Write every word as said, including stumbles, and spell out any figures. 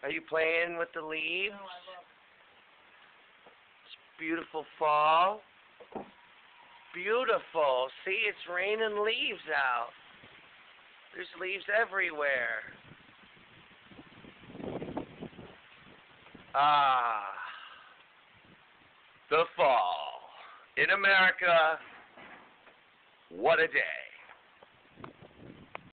Are you playing with the leaves? It's beautiful fall. Beautiful. See, it's raining leaves out. There's leaves everywhere. Ah. The fall. In America, what a day.